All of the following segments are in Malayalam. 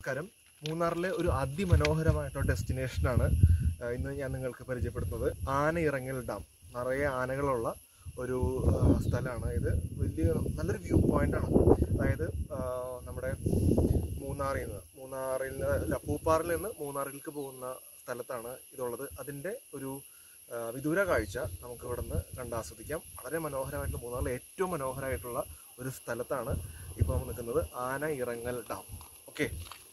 നമസ്കാരം. മൂന്നാറിലെ ഒരു അതിമനോഹരമായിട്ടുള്ള ഡെസ്റ്റിനേഷനാണ് ഇന്ന് ഞാൻ നിങ്ങൾക്ക് പരിചയപ്പെടുത്തുന്നത്. ആനയിറങ്ങൽ ഡാം. നിറയെ ആനകളുള്ള ഒരു സ്ഥലമാണ് ഇത്. നല്ലൊരു വ്യൂ പോയിൻ്റാണ്. അതായത് നമ്മുടെ പൂപ്പാറിൽ നിന്ന് മൂന്നാറിലേക്ക് പോകുന്ന സ്ഥലത്താണ് ഇതുള്ളത്. അതിൻ്റെ ഒരു വിദൂര കാഴ്ച നമുക്ക് ഇവിടെ നിന്ന് കണ്ടാസ്വദിക്കാം. വളരെ മനോഹരമായിട്ടുള്ള, മൂന്നാറിലെ ഏറ്റവും മനോഹരമായിട്ടുള്ള ഒരു സ്ഥലത്താണ് ഇപ്പോൾ നമ്മൾ നിൽക്കുന്നത്. ആനയിറങ്ങൽ ഡാം. ഓക്കെ,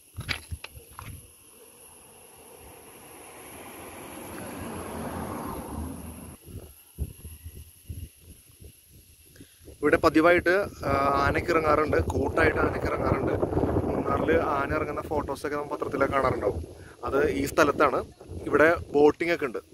ഇവിടെ പതിവായിട്ട് ആനയ്ക്ക് ഇറങ്ങാറുണ്ട്, കൂട്ടായിട്ട് ആനയ്ക്ക് ഇറങ്ങാറുണ്ട്. മൂന്നാറിൽ ആന ഇറങ്ങുന്ന ഫോട്ടോസൊക്കെ നമ്മൾ പത്രത്തിലൊക്കെ കാണാറുണ്ടാവും. അത് ഈ സ്ഥലത്താണ്. ഇവിടെ ബോട്ടിംഗ് ഒക്കെ ഉണ്ട്.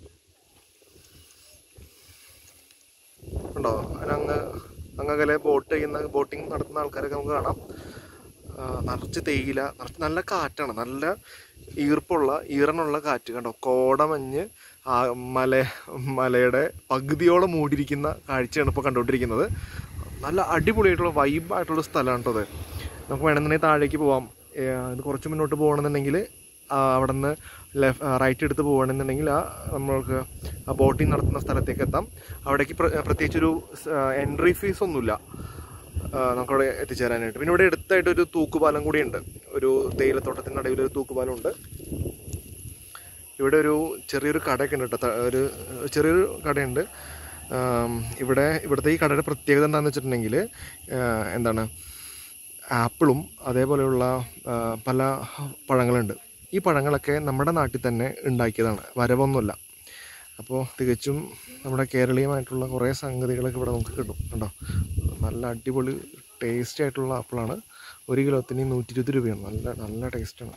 ഉണ്ടോ? അങ്ങകലെ ബോട്ടിംഗ് നടത്തുന്ന ആൾക്കാരൊക്കെ നമുക്ക് കാണാം. നിറച്ച് തേയില, നല്ല കാറ്റാണ്, നല്ല ഈറനുള്ള കാറ്റ്. കണ്ടോ, കോടമഞ്ഞ് മലയുടെ പകുതിയോളം മൂടിയിരിക്കുന്ന കാഴ്ചയാണ് ഇപ്പോൾ കണ്ടുകൊണ്ടിരിക്കുന്നത്. നല്ല അടിപൊളിയായിട്ടുള്ള വൈബായിട്ടുള്ള സ്ഥലമാണ് കേട്ടോ അത്. നമുക്ക് വേണമെന്നുണ്ടെങ്കിൽ താഴേക്ക് പോവാം. ഇത് കുറച്ച് മുന്നോട്ട് പോകണമെന്നുണ്ടെങ്കിൽ അവിടെ നിന്ന് റൈറ്റ് എടുത്ത് പോകണമെന്നുണ്ടെങ്കിൽ നമ്മൾക്ക് ആ ബോട്ടിംഗ് നടത്തുന്ന സ്ഥലത്തേക്ക് എത്താം. അവിടേക്ക് പ്രത്യേകിച്ചൊരു എൻട്രി ഫീസ് ഒന്നുമില്ല നമുക്കവിടെ എത്തിച്ചേരാനായിട്ട്. പിന്നെ ഇവിടെ അടുത്തായിട്ടൊരു തൂക്കുപാലം കൂടിയുണ്ട്. ഒരു തേയിലത്തോട്ടത്തിൻ്റെ ഇടയിൽ ഒരു തൂക്കുപാലമുണ്ട്. ഇവിടെ ഒരു ചെറിയൊരു കടയൊക്കെ ഉണ്ട് കേട്ടോ. ഒരു ചെറിയൊരു കടയുണ്ട് ഇവിടുത്തെ ഈ കടയുടെ പ്രത്യേകത എന്താണെന്ന് വെച്ചിട്ടുണ്ടെങ്കിൽ ആപ്പിളും അതേപോലെയുള്ള പല പഴങ്ങളുണ്ട്. ഈ പഴങ്ങളൊക്കെ നമ്മുടെ നാട്ടിൽ തന്നെ ഉണ്ടാക്കിയതാണ്, വരവൊന്നുമില്ല. അപ്പോൾ തികച്ചും നമ്മുടെ കേരളീയമായിട്ടുള്ള കുറേ സംഗതികളൊക്കെ ഇവിടെ നമുക്ക് കിട്ടും. കണ്ടോ, നല്ല അടിപൊളി ടേസ്റ്റി ആയിട്ടുള്ള ആപ്പിളാണ്. 1 കിലോത്തിന് 120 രൂപയാണ്. നല്ല ടേസ്റ്റാണ്.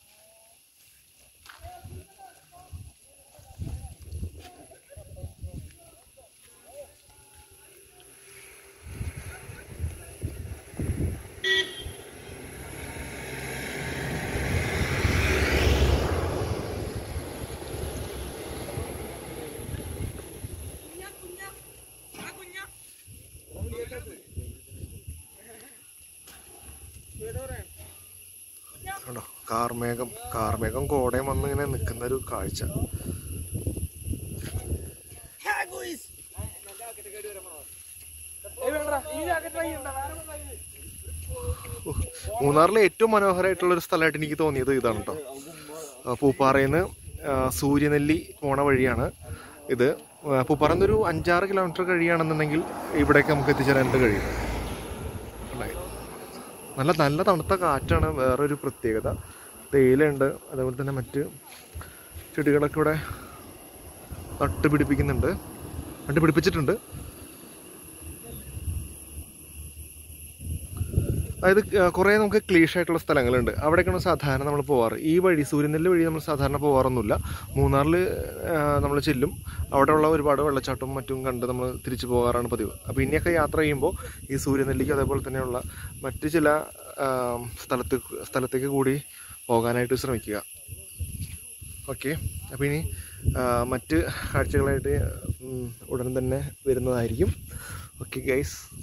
കണ്ടോ, കാർമേഘം കോടയം വന്നിങ്ങനെ നിൽക്കുന്നൊരു കാഴ്ച. മൂന്നാറിലെ ഏറ്റവും മനോഹരമായിട്ടുള്ളൊരു സ്ഥലമായിട്ട് എനിക്ക് തോന്നിയത് ഇതാണ് കേട്ടോ. പൂപ്പാറയിൽ നിന്ന് സൂര്യനെല്ലി പോണ വഴിയാണ് ഇത്. പൂപ്പാറയിൽ നിന്നൊരു 5-6 കിലോമീറ്റർ കഴിയുകയാണെന്നുണ്ടെങ്കിൽ ഇവിടേക്ക് നമുക്ക് എത്തിച്ചേരാനായിട്ട് കഴിയും. നല്ല തണുത്ത കാറ്റാണ് വേറൊരു പ്രത്യേകത. തേയിലയുണ്ട്, അതേപോലെ തന്നെ മറ്റ് ചെടികളൊക്കെ ഇവിടെ നട്ടുപിടിപ്പിച്ചിട്ടുണ്ട്. അതായത് കുറേ നമുക്ക് ക്ലീഷായിട്ടുള്ള സ്ഥലങ്ങളുണ്ട്. അവിടേക്കാണ് സാധാരണ നമ്മൾ പോവാറ്. ഈ വഴി, സൂര്യനെല്ലി വഴി നമ്മൾ സാധാരണ പോകാറൊന്നുമില്ല. മൂന്നാറിൽ നമ്മൾ ചെല്ലും, അവിടെയുള്ള ഒരുപാട് വെള്ളച്ചാട്ടവും മറ്റും കണ്ട് നമ്മൾ തിരിച്ചു പോകാറാണ് പതിവ്. അപ്പോൾ ഇനിയൊക്കെ യാത്ര ചെയ്യുമ്പോൾ ഈ സൂര്യനെല്ലിക്ക് അതേപോലെ തന്നെയുള്ള മറ്റ് ചില സ്ഥലത്തേക്ക് കൂടി പോകാനായിട്ട് ശ്രമിക്കുക. ഓക്കെ, അപ്പോൾ ഇനി മറ്റ് കാഴ്ചകളായിട്ട് ഉടൻ തന്നെ വരുന്നതായിരിക്കും. Okay guys.